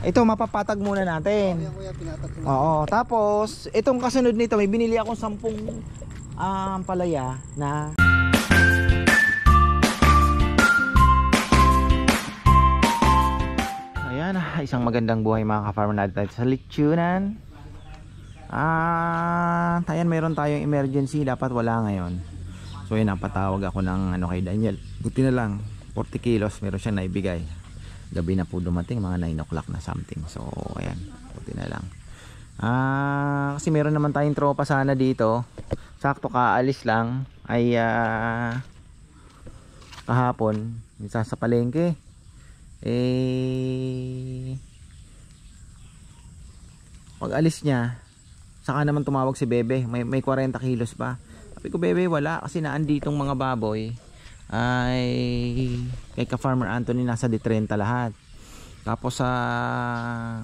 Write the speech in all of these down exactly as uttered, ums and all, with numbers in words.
Ito mapapatag muna natin. Kuya, kuya, pinatag ko na. Oo, tapos itong kasunod nito, may binili akong sampung um, palaya na ayan, isang magandang buhay mga ka-farmer natin sa lechonan. Ah, ayan, meron tayong emergency, dapat wala ngayon. So yun, napatawag ako ng ano kay Daniel. Buti na lang, forty kilos meron siya naibigay. Gabi na po dumating, mga nine o'clock na something. So ayan, buti na lang. Ah, kasi meron naman tayong tropa sana dito. Sakto kaalis lang ay uh, kahapon, minsan sa palengke. Eh pag alis niya, saka naman tumawag si Bebe. May, may forty kilos pa. Sabi ko, Bebe, wala kasi naanditong mga baboy ay kay ka-farmer Anthony nasa di thirty lahat. Tapos sa uh,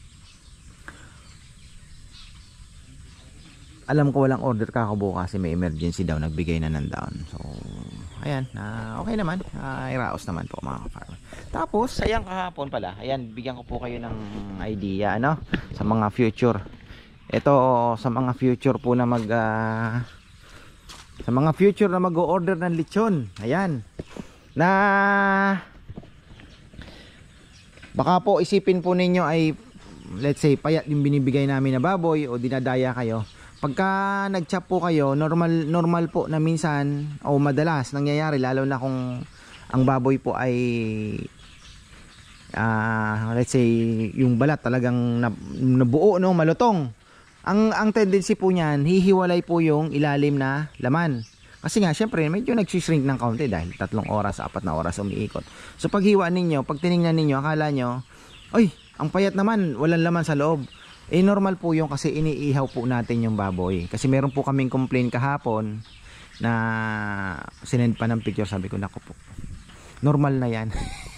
alam ko walang order kako kasi may emergency daw, nagbigay na ng down. So ayan, uh, okay naman, uh, iraos naman po mga ka-farmer. Tapos sayang kahapon pala, ayan, bigyan ko po kayo ng idea ano sa mga future. Ito sa mga future po na mag uh, sa mga future na mag-o-order ng lechon. Ayan. Na baka po isipin po ninyo ay let's say payat yung binibigay namin na baboy o dinadaya kayo. Pagka nag-chop po kayo, normal normal po na minsan o madalas nangyayari, lalo na kung ang baboy po ay uh, let's say yung balat talagang nabuo, no, malutong. Ang ang tendency po niyan, hihiwalay po yung ilalim na laman. Kasi nga, syempre, medyo nagsishrink ng kaunti dahil tatlong oras, apat na oras umiikot. So paghiwa ninyo, pag tiningnan ninyo, akala nyo, ay, ang payat naman, walang laman sa loob. Eh, normal po yung kasi iniihaw po natin yung baboy. Kasi meron po kaming complaint kahapon na sinend pa ng picture, sabi ko, naku po, normal na yan.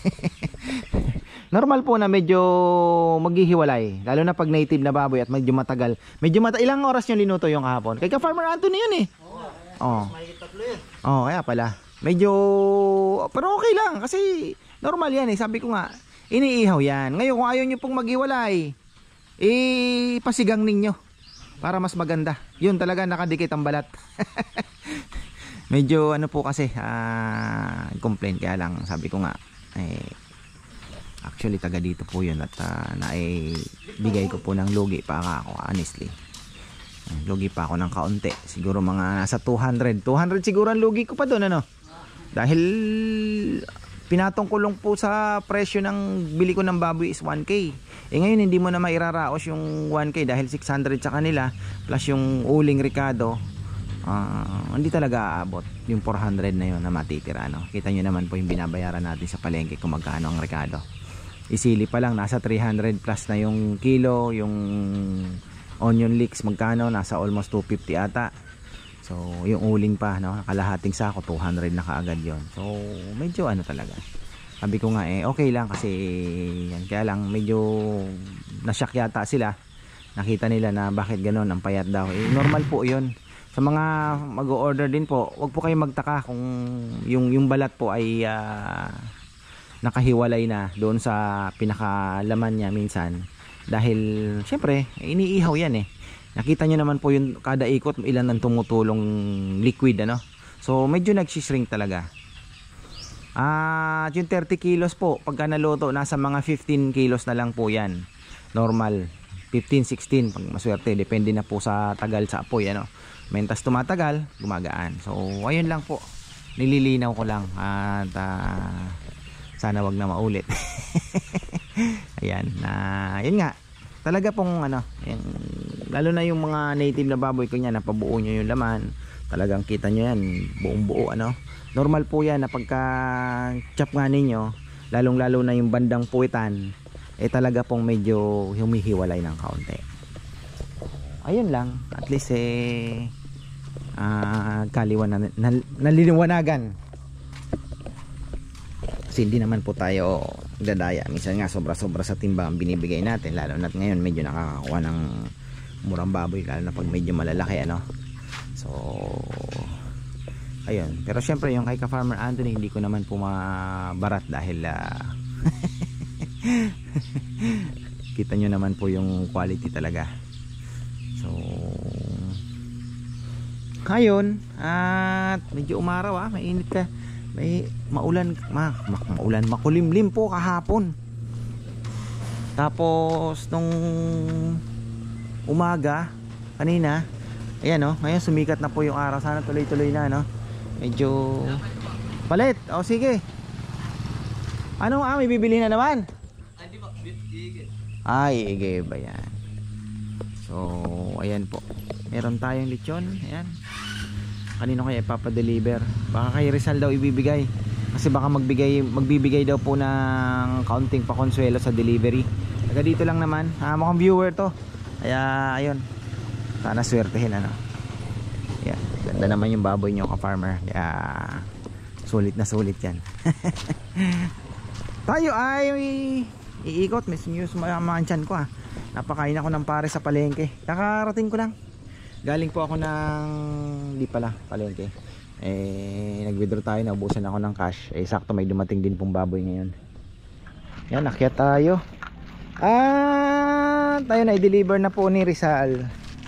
Normal po na medyo maghihiwalay, lalo na pag native na baboy at medyo matagal. Medyo mata ilang oras yung linuto yung kahapon? Kay ka-farmer Anthony yun eh. Oo. Oh. Oh, kaya pala. Medyo pero okay lang kasi normal yan eh. Sabi ko nga, iniihaw yan. Ngayon kung ayaw nyo pong maghiwalay, eh pasigang ninyo para mas maganda. Yun talaga, nakadikit ang balat. Medyo ano po kasi, uh, complaint, kaya lang sabi ko nga, eh actually taga dito po yun at uh, naibigay ko po ng lugi pa ako, honestly. Lugi pa ako ng kaunti, siguro mga nasa two hundred two hundred siguro ang lugi ko pa doon, ano, dahil pinatong ko lang po sa presyo ng bili ko ng baboy is one K. Eh ngayon hindi mo na mairaraos yung one K dahil six hundred sa kanila plus yung uling Ricardo. Uh, hindi talaga aabot yung four hundred na yun na matitira, no? Kita nyo naman po yung binabayaran natin sa palengke kung magkano ang Ricardo. Isili pa lang nasa three hundred plus na yung kilo. Yung onion leeks magkano, nasa almost two fifty ata. So yung uling pa, no, kalahating sako two hundred na kaagad yon. So medyo ano talaga, sabi ko nga eh okay lang kasi yan, kaya lang medyo nasyak yata sila, nakita nila na bakit ganon ang payat daw. Eh, normal po yon. Sa mga mag-o-order din po, wag po kayong magtaka kung yung, yung balat po ay uh, nakahiwalay na doon sa pinakalaman niya minsan. Dahil syempre, iniihaw yan eh. Nakita nyo naman po yung kada ikot, ilan ang tumutulong liquid, ano. So medyo nagsishrink talaga. At uh, yung thirty kilos po, pagka naluto, nasa mga fifteen kilos na lang po yan. Normal, fifteen, sixteen, pag maswerte, depende na po sa tagal sa apoy, ano. Mentas tumatagal, gumagaan. So ayun lang po, nililinaw ko lang at uh, sana wag na maulit. Ayan, na uh, yun nga, talaga pong ano, yung, lalo na yung mga native na baboy ko niya, napabuo nyo yung laman, talagang kita nyo yan, buong buo, ano. Normal po yan na pagka chop nga ninyo, lalong lalo na yung bandang puwitan, eh talaga pong medyo humihiwalay ng kaunti. Ayun lang, at least eh uh, kaliwan na, na, naliliwanagan. Kasi hindi naman po tayo dadaya. Minsan nga sobra-sobra sa timba ang binibigay natin, lalo na ngayon medyo nakakakuha ng murang baboy, lalo na pag medyo malalaki, ano. So ayun, pero syempre yung kay ka-farmer Anthony hindi ko naman po mabarat dahil uh, makikita nyo naman po yung quality talaga. So ngayon at medyo umaraw, ah, mainit ka, may maulan, ma, ma, maulan makulimlim po kahapon. Tapos nung umaga kanina, ayan oh, ngayon sumikat na po yung araw. Sana tuloy-tuloy na, no? Medyo palit. O sige. Ano, ah, may bibili na naman? Ay, igay ba yan? So, ayan po. Meron tayong lechon. Ayan. Kanino kaya ipapadeliver? Baka kay Rizal daw ibibigay. Kasi baka magbigay, magbibigay daw po ng kaunting pakonsuelo sa delivery. Taga dito lang naman. Ah, mukhang viewer to. Kaya, ayun. Sana swertehin, ano. Ayan. Ganda naman yung baboy nyo, ka-farmer. Kaya, sulit na sulit yan. Tayo ay iikot. May news manchan ko, ah. Napakain ako ng pare sa palengke. Kakarating ko lang. Galing po ako ng di pala palengke. Eh nag-withdraw tayo, naubusan ako ng cash. Eh sakto may dumating din pong baboy ngayon. Yan, akyat tayo. At tayo na i-deliver na po ni Rizal.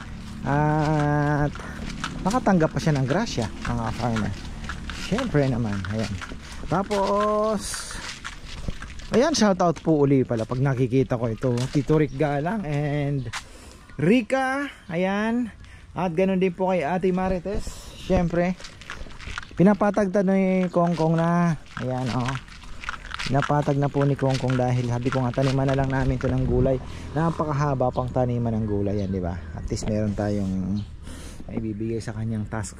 At nakatanggap pa siya ng grasya, mga farmer. Syempre naman, ayan. Tapos ayan, shoutout po uli pala pag nakikita ko ito, Tito Rick Galang and Rika, ayan. At ganoon din po kay Ate Marites. Syempre pinapatagtad ni Kongkong na, ayan, oh. Pinapatag na po ni Kongkong dahil sabi ko nga taniman na lang namin to ng gulay. Napakahaba pang taniman ng gulay yan, di ba? At least meron tayong may bibigay sa kanyang task.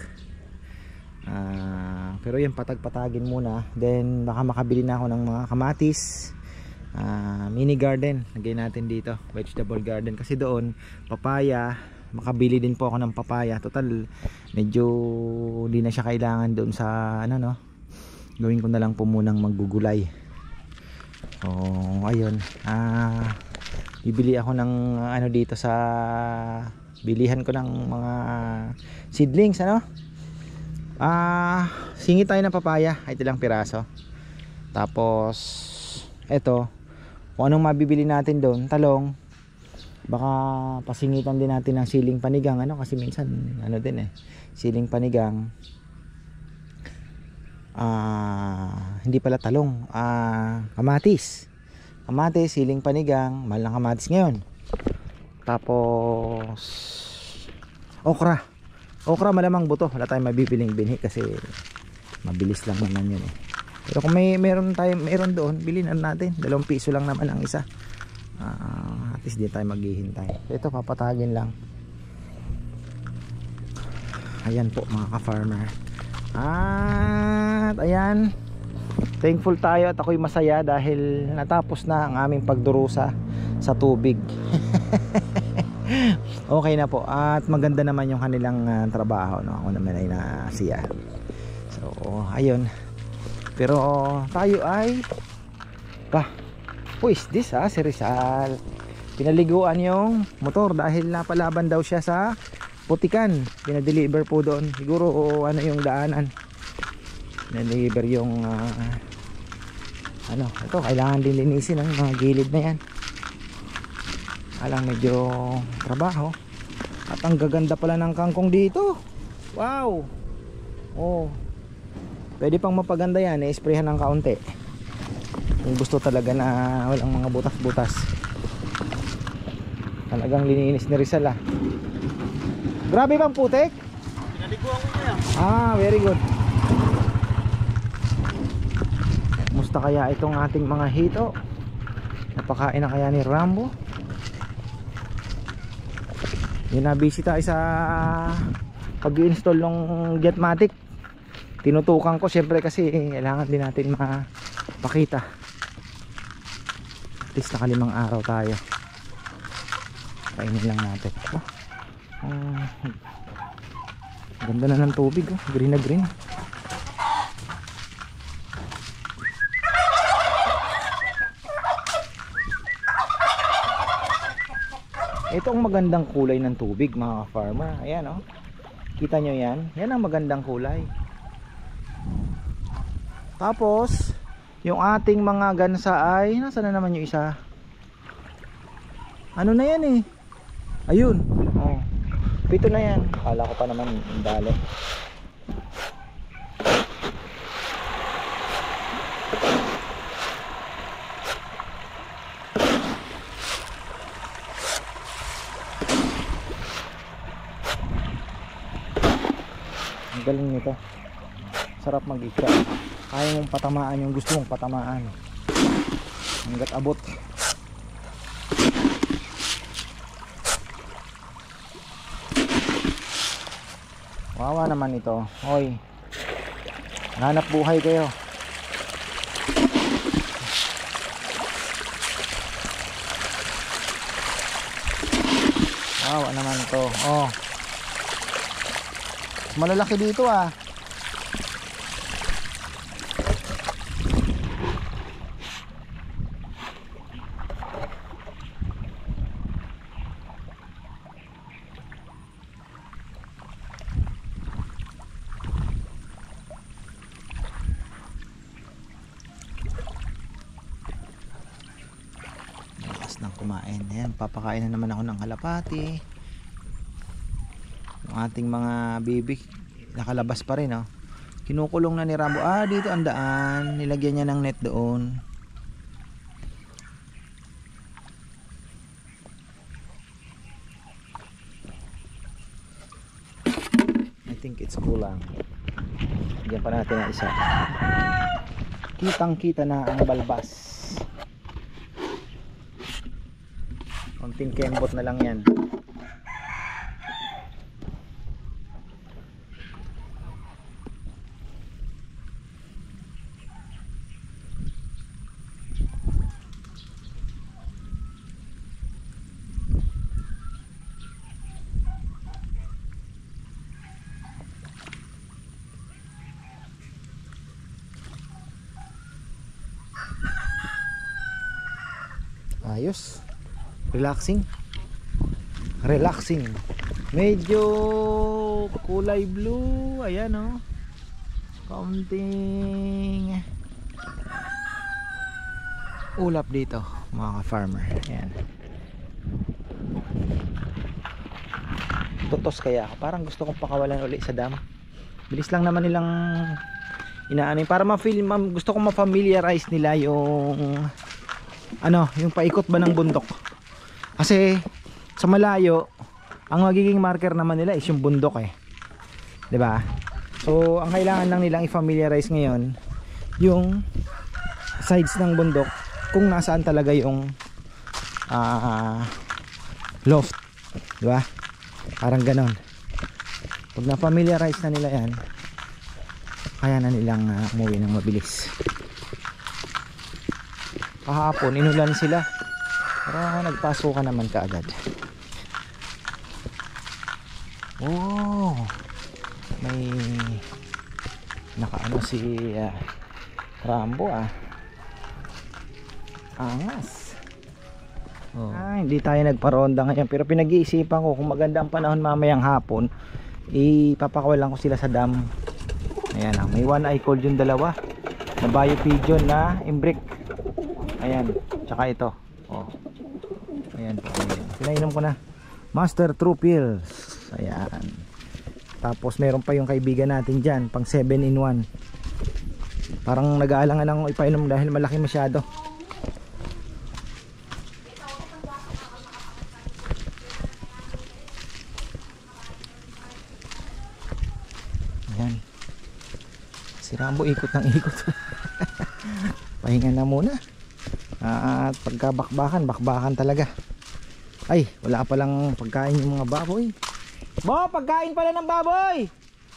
Uh, pero yan, patag-patagin muna. Then baka makabili na ako ng mga kamatis, uh, mini garden lagay natin dito, vegetable garden. Kasi doon papaya, makabili din po ako ng papaya. Total medyo hindi na siya kailangan doon sa ano, no, gawin ko na lang po munang maggugulay. So ayun, uh, bibili ako ng ano dito sa bilihan ko ng mga seedlings, ano. Ah, uh, singi tayo ng papaya, ito lang piraso. Tapos eto, kung anong mabibili natin doon, talong. Baka pasingitan din natin ng siling panigang, ano, kasi minsan ano din eh, siling panigang. Ah, uh, hindi pala talong, ah, uh, kamatis. Kamatis, siling panigang, mahal ng kamatis ngayon. Tapos okra. Okra malamang buto, wala tayong mabibiling binhi kasi mabilis lang naman yun eh. Pero kung may meron tayo, meron doon, bilhin natin. Dalawang piso lang naman ang isa. Uh, at least di tayo maghihintay. Ito papatagin lang. Ayan po mga ka-farmer. At ayan, thankful tayo at ako'y masaya dahil natapos na ang aming pagdurusa sa tubig. Okay na po at maganda naman yung kanilang uh, trabaho, no? Ako naman ay nasiya. So ayun. Pero tayo ay pa, who is this, ha? Si Rizal. Pinaliguan yung motor dahil napalaban daw siya sa putikan. Pinadeliver po doon. Siguro o, ano yung daanan. Pinadeliver yung uh, ano, ito kailangan din linisin ang mga gilid na yan. Alang medyo trabaho. At ang gaganda pala ng kangkong dito. Wow. Oh. Pwede pang mapaganda yan, i-sprayhan ng kaunti. Kung gusto talaga na walang mga butas-butas. Talagang lininis ni Rizal, ah. Grabe bang putik? Pinaliguan ko niya. Ah, very good. Musta kaya itong ating mga hito? Napakain na kaya ni Rambo? Yun na, busy tayo sa pag-install ng Jetmatic. Tinutukan ko syempre kasi kailangan din natin mapakita. At least nakalimang araw tayo. Kainin lang natin. Oh, oh, ganda na ng tubig, oh. Green na green. Ito ang magandang kulay ng tubig, mga farmer. Ayan, oh. Kita nyo yan? Yan ang magandang kulay. Tapos yung ating mga gansa ay, nasa na naman yung isa? Ano na yan eh. Ayun. Oh. Pito na yan. Kala ko pa naman dali. Ang galing nito. Sarap mag-isya. Kaya mong patamaan yung gusto mong patamaan. Hanggat abot. Wawa naman ito. Hoy. Hanap buhay kayo. Wawa naman ito. Oh. Malalaki dito ah. Ng kumain. Ayan, papakain na naman ako ng kalapati. Yung ating mga bibig nakalabas pa rin, oh. Kinukulong na ni Rambo. Ah, dito ang daan. Nilagyan niya ng net doon. I think it's kulang. Diyan pa natin na isa. Kitang kita na ang balbas. Konting kembot na lang yan. Ayos. Relaxing. Relaxing. Medyo kulay blue. Ayan oh. Kaunting ulap dito mga farmer. Ayan. Tutos kaya ako. Parang gusto kong pakawalan uli sa dam. Bilis lang naman nilang inaano. Para ma-feel, ma gusto kong ma-familiarize nila yung ano, yung paikot ba ng bundok. Kasi sa malayo, ang magiging marker naman nila is yung bundok eh. 'Di ba? So, ang kailangan lang nilang i-familiarize ngayon yung sides ng bundok kung nasaan talaga yung uh, loft, 'di ba? Parang ganon. Pag na-familiarize na nila 'yan, kaya na nilang uh, umuwi ng mabilis. Kahapon inulan sila. Pero nagpasukan naman kaagad. Oh, may nakaano si uh, Rambo ah. Angas. Oh. Ah, hindi tayo nagparonda ngayon, pero pinag-iisipan ko kung maganda ang panahon mamayang hapon, ipapakawalan ko sila sa dam. Ayan ah, may one eye cold yung dalawa. Na bio pigeon na imbrick. Ayan, tsaka ito. Oh. Ayan, ayan. Pinainom ko na Master True Pills. Ayan. Tapos meron pa yung kaibigan natin dyan, pang seven in one. Parang nag-aalangan ako ipainom dahil malaki masyado. Ayan. Si Rambo ikot ng ikot. Pahinga na muna. At pagkabakbakan, bakbakan talaga. Ay, wala pa lang pagkain yung mga baboy. Bo, pagkain pala ng baboy.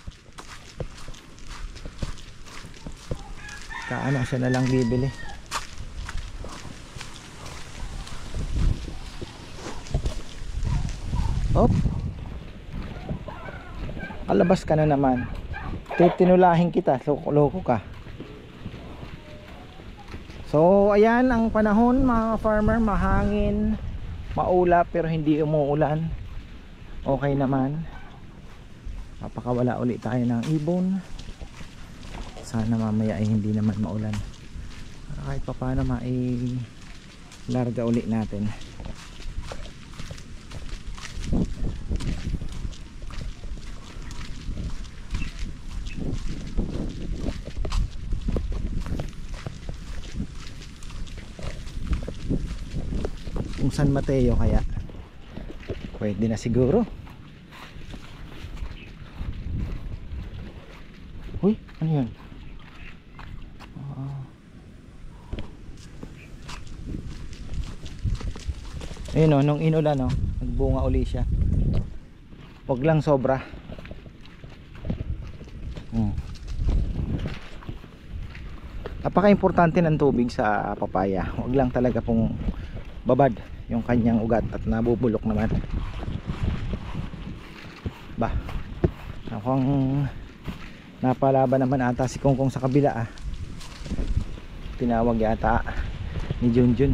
Kaano siya na lang bibili. Hop. Alabas ka na naman. Tinulahin kita, loko ka. So ayan ang panahon mga farmer, mahangin, maulap pero hindi umuulan. Okay naman. Papakawala ulit tayo ng ibon. Sana mamaya ay hindi naman maulan. Kahit pa paano mai-larga ulit natin. San Mateo, kaya pwede na siguro. Uy, ano yun? Uh, ayun o, nung inulan o, nagbunga uli siya. Huwag lang sobra. hmm. Napaka-importante ng tubig sa papaya. Huwag lang talaga pong babad yung kanyang ugat at nabubulok naman. Ba, akong napalaban naman ata si Kongkong sa kabila ah. Tinawag yata ni Junjun.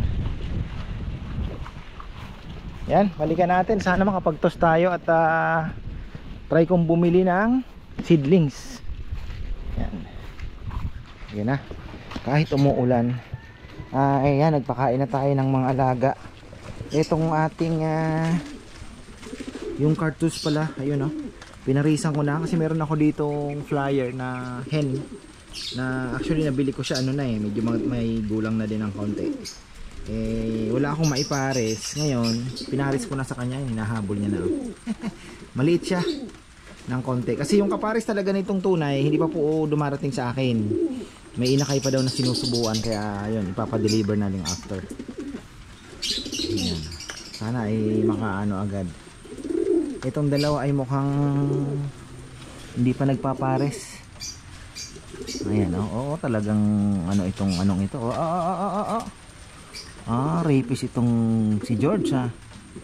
Yan, balikan natin. Sana makapagtos tayo at uh, try kong bumili ng seedlings. Yan. Yan na. Kahit umuulan, uh, ayan, nagpakain na tayo ng mga alaga. Itong ating uh, yung cartus pala, ayun o, pinarisan ko na kasi meron ako ditong flyer na hen na actually nabili ko siya ano na eh, medyo may gulang na din ng konti. Eh wala akong maipares ngayon, pinaris ko na sa kanya, hinahabol niya na. Maliit siya ng konti kasi yung kapares talaga nitong tunay hindi pa po dumarating sa akin. May inakay pa daw na sinusubuan, kaya ayun, ipapadeliver na lang after. Ayan. Sana ay makaano agad. Itong dalawa ay mukhang hindi pa nagpapares. Ayan, oh, oo, talagang ano itong anong ito. Oh, ah, ah, ah, ah, ah. Ah, rapist itong si George ha.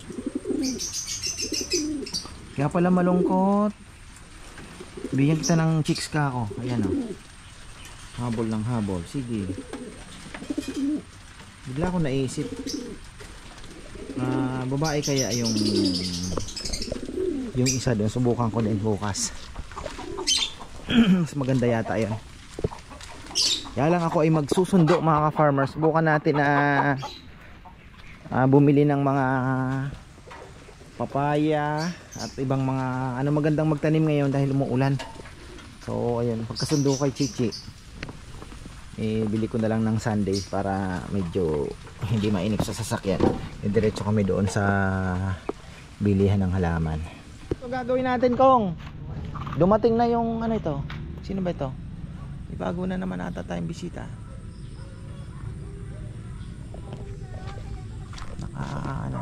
Kaya pala malungkot. Bigyan kita ng chicks ka ako. Ayan oh. Habol ng habol. Sige. Bigla ko naisip. Uh, babae kaya yung yung isa doon. Subukan ko din bukas. Mas maganda yata yan. Kaya lang ako ay magsusundo mga ka-farmers. Subukan natin na uh, bumili ng mga papaya at ibang mga ano magandang magtanim ngayon dahil umuulan. So ayun, pagkasundo kay Chichi, eh, bili ko na lang ng Sunday para medyo hindi mainip sa sasakyan. E, diretso kami doon sa bilihan ng halaman. Ito gagawin natin, Kong. Dumating na yung ano ito. Sino ba ito? Ibago na naman ata tayong bisita. Naka ano.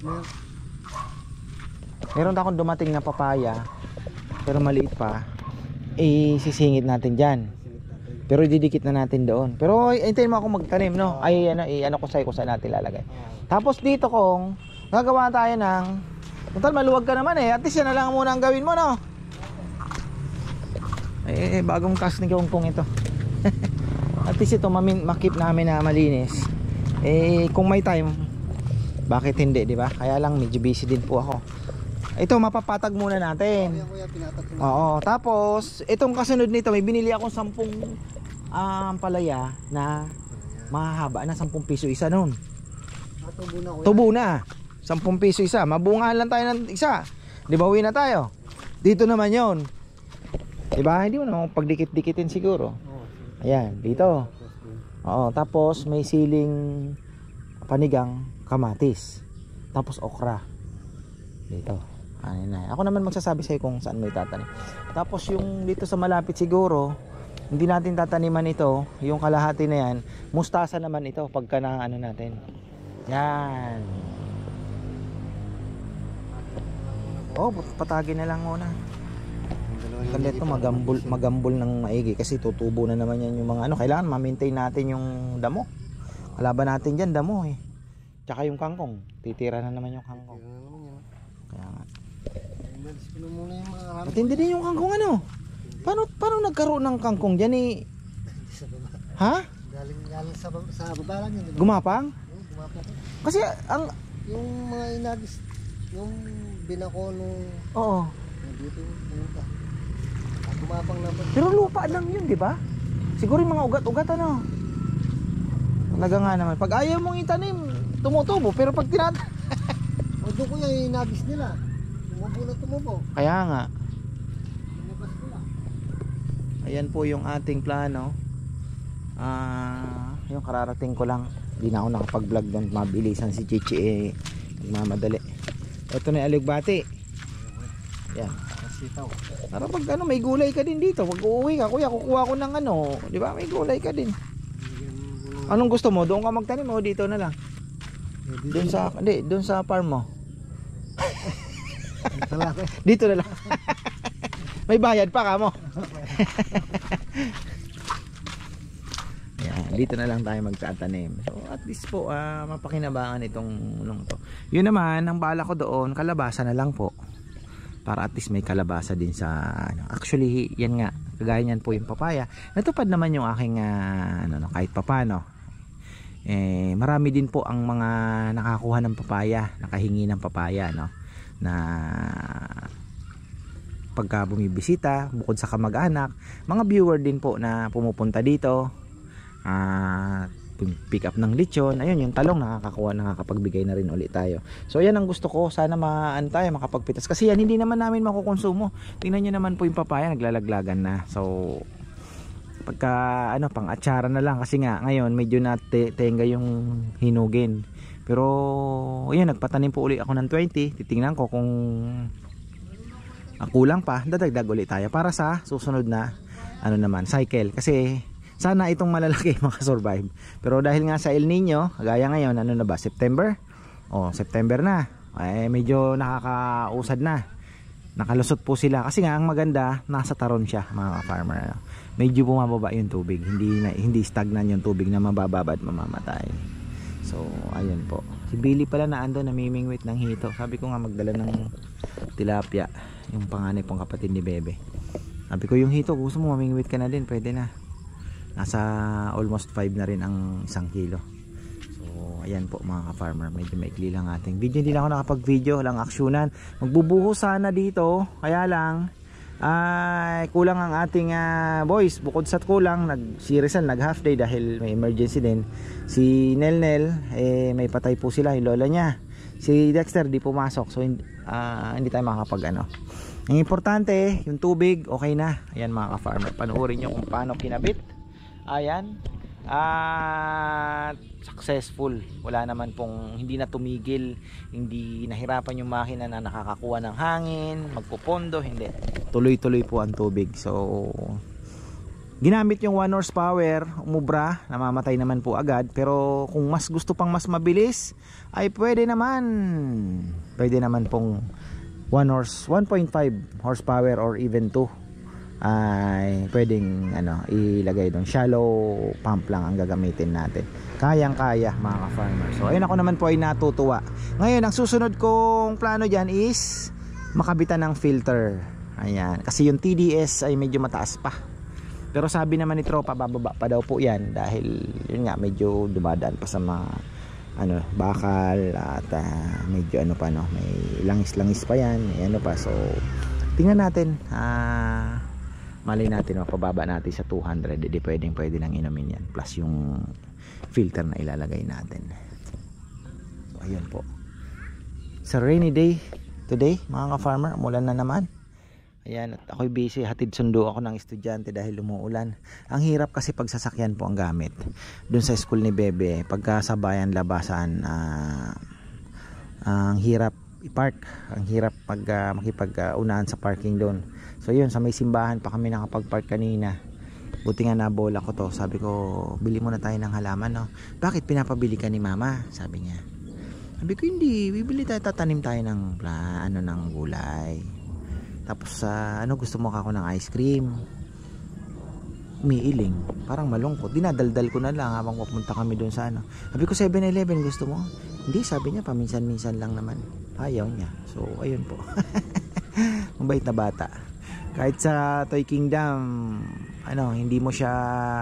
Meron na akong dumating na papaya pero maliit pa. Eh sisingit natin dyan. Pero didikit na natin doon. Pero hintayin mo ako magtanim, no? Ay ano, eh, ano ko sa'yo kung saan natin lalagay. Tapos dito kung gagawa tayo ng, total maluwag ka naman eh. At least yan na lang muna ang gawin mo, no? Eh, eh bagong cast ni Kongkong ito. At least ito mamin, makip namin na malinis. Eh kung may time, bakit hindi, di ba? Kaya lang medyo busy din po ako. Ito mapapatag muna natin. Oo, tapos itong kasunod nito, may binili akong sampung um, palaya na mahaba na sampung piso isa noon. Tubo na, tubo na. sampung piso isa. Mabungahan lang tayo ng isa. Di ba uwi na tayo? Dito naman 'yon. Di ba? Hindi mo naman pagdikit-dikitin siguro. Ayan, dito. Oo, tapos may siling panigang kamatis. Tapos okra. Dito. Ano na. Ako naman magsasabi sa'yo kung saan mo itatanim. Tapos yung dito sa malapit siguro, hindi natin tataniman ito. Yung kalahati na yan, mustasa naman ito pagka na ano natin. Yan. Oh, patagin na lang muna. Kasi ito magambol, magambol ng maigi kasi tutubo na naman yan yung mga ano. Kailangan ma-maintain natin yung damo. Kalaban natin dyan damo eh. Tsaka yung kangkong. Titira na naman yung kangkong. Kaya nga. Matindi din yung kangkong ano. Paano, paano nagkaroon ng kangkong dyan eh? Ha? Galing, galing sa, sa baba lang yun. Gumapang? Oo, gumapang. Kasi ang... Yung mga inagis, yung binako nung... Oo. Dito, pumunta. Gumapang naman. Pero lupa lang yun, di ba? Siguro yung mga ugat-ugat ano. Talaga nga naman. Pag ayaw mong itanim, tumutubo. Pero pag tinat... O doon ko yung inagis nila. Tumubo na tumubo. Kaya nga. Lumabas nila. Ayan po yung ating plano. Ah, yung kararating ko lang. Hindi na ako nakapag-vlog doon. Mabilisan si Chichi eh. Nagmamadali. Ito na yung alugbati. Yan. Sitaw. Para pag ano, may gulay ka din dito. Pag uuwi ka, kuya, kukuha ko ng ano. Di ba? May gulay ka din. Anong gusto mo? Doon ka magtanim o dito na lang? Doon sa, hindi, doon sa farm mo. Dito na lang. May bayad pa ka mo. Yan, dito na lang tayo magtatanim. So at least po uh, mapakinabangan itong nung to. Yun naman, ang bala ko doon, kalabasa na lang po. Para at least may kalabasa din sa ano. Actually, yan nga, kagaya niyan po yung papaya. Natupad naman yung aking uh, ano, kahit papano. Eh, marami din po ang mga nakakuha ng papaya, nakahingi ng papaya, no? Na pagka bumibisita, bukod sa kamag-anak, mga viewer din po na pumupunta dito, uh, pick up ng lechon, ayun yung talong nakakakuha, nakakapagbigay na rin ulit tayo. So yan ang gusto ko, sana maan tayo makapagpitas, kasi yan hindi naman namin makukonsumo. Tingnan nyo naman po yung papaya, naglalaglagan na. So pagka ano, pang atsara na lang, kasi nga ngayon medyo natenga yung hinugin. Pero ayun, nagpatanim po ulit ako ng twenty. Titingnan ko kung ah, kulang pa, dadagdag ulit tayo para sa susunod na ano naman, cycle. Kasi sana itong malalaki makasurvive. Pero dahil nga sa El Nino, gaya ngayon, ano na ba, September? O, September na. Eh, medyo nakakausad na. Nakalusot po sila. Kasi nga, ang maganda, nasa taron siya, mga farmer. Medyo bumababa yung tubig. Hindi, na, hindi stagnan yung tubig na mabababa at mamamatay. So, ayun po. Si Billy pala na ando, namimingwit ng hito. Sabi ko nga magdala ng tilapia. Yung panganay pong kapatid ni Bebe. Sabi ko, yung hito, gusto mo mamingwit ka na din, pwede na. Nasa almost five na rin ang isang kilo. So ayan po mga ka-farmer, medyo maikli lang ating video. Hindi lang ako nakapag video, lang aksyonan. Magbubuho sana dito, kaya lang ay kulang ang ating uh, boys. Bukod sa kulang, nag, si Rizal nag half day dahil may emergency din. Si Nel Nel eh, may patay po sila, yung lola niya. Si Dexter di pumasok, so uh, hindi tayo makakapag ano. Ang importante, yung tubig okay na. Ayan mga ka-farmer, panoorin nyo kung paano kinabit. Ayan, at successful. Wala naman pong, hindi na tumigil, hindi nahirapan yung makina na nakakakuha ng hangin, magpupondo, hindi. Tuloy-tuloy po ang tubig. So ginamit yung one horsepower, umubra, namamatay naman po agad. Pero kung mas gusto pang mas mabilis, ay pwede naman. Pwede naman pong one horse, one point five horsepower or even two. Ay pwedeng ano, ilagay doon. Shallow pump lang ang gagamitin natin. Kayang kaya mga ka-farmer. So ayun, ako naman po ay natutuwa. Ngayon ang susunod kong plano dyan is makabitan ng filter. Ayan, kasi yung T D S ay medyo mataas pa. Pero sabi naman ni tropa, bababa pa daw po yan. Dahil yun nga, medyo dumadaan pa sa mga ano, bakal. At uh, medyo ano pa, no, may langis-langis pa yan, may ano pa. So tingnan natin, ah uh, mali natin, mapababa natin sa two hundred. Hindi pwedeng pwede nang inumin yan, plus yung filter na ilalagay natin. So ayun po, sa rainy day today mga ka-farmer, umulan na naman. Ayan, at ako'y busy, hatid sundo ako ng estudyante dahil umuulan. Ang hirap kasi pag sasakyan po ang gamit dun sa school ni Bebe, pagka sa bayan labasan, uh, uh, ang hirap i-park, ang hirap pag uh, makipag-unahan sa parking doon. So yun, sa may simbahan pa kami nakapag-park kanina. Buti nga nabola ko to. Sabi ko, bili muna tayo ng halaman, no? Bakit pinapabili ka ni mama? Sabi niya. Sabi ko, hindi, bibili tayo, tatanim tayo ng pla, ano, ng gulay. Tapos uh, ano, gusto mo ako ng ice cream? Umiiling, parang malungkot. Dinadaldal ko na lang habang pupunta kami doon sa ano. Sabi ko, seven eleven gusto mo? Hindi, sabi niya, paminsan-minsan lang naman. Ayaw niya. So ayun po. Mabait na bata. Kahit sa Toy Kingdom, ano, hindi mo siya,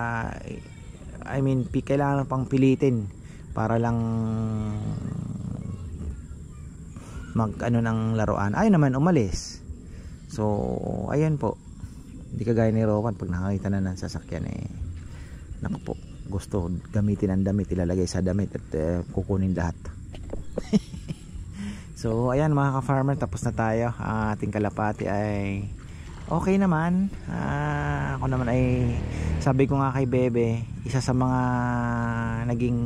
I mean, kailangan pang pilitin para lang mag ano ng laruan. Ayaw naman umalis. So ayun po. Hindi kagaya ni Rowan, pag nakakita na ng sasakyan eh, naku po, gusto gamitin ang damit, ilalagay sa damit at uh, kukunin lahat. So ayan mga ka-farmer, tapos na tayo. uh, ating kalapati ay okay naman. Ah, ako naman ay sabi ko nga kay Bebe, isa sa mga naging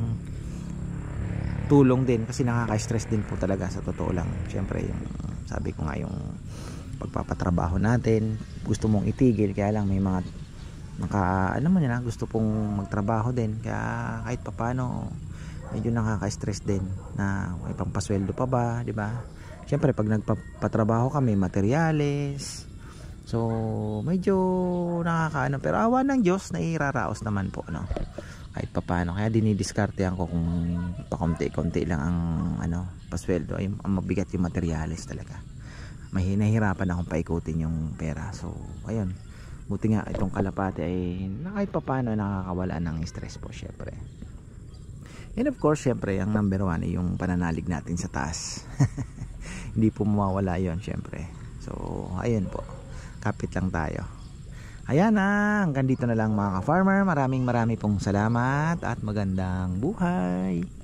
tulong din kasi nakaka-stress din po talaga sa totoo lang. Siyempre yung sabi ko nga yung pagpapatrabaho natin, gusto mong itigil kaya lang may mga naka ano man yan, gusto pong magtrabaho din kaya kahit papaano medyo nakaka-stress din na may pampasweldo pa ba, di ba? Siyempre pag nagpapatrabaho kami, materyales, so medyo nakakaano, pero awa ng Diyos nairaraos naman po, no? Kahit papaano, kaya dinidiskartehan ko kung pakunti-kunti lang ang ano, pasweldo, ay ang mabigat yung materyales talaga. May nahihirapan akong paikutin yung pera. So ayun, buti nga itong kalapate ay na kahit papaano nakakawala ng stress po syempre. And of course syempre ang number one ay yung pananalig natin sa taas. Hindi po mawawala yon syempre. So ayun po, kapit lang tayo. Ayan na, hanggang dito na lang mga ka-farmer. Maraming maraming pong salamat at magandang buhay.